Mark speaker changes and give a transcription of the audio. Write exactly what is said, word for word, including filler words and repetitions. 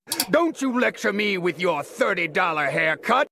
Speaker 1: Don't you lecture me with your thirty dollar haircut.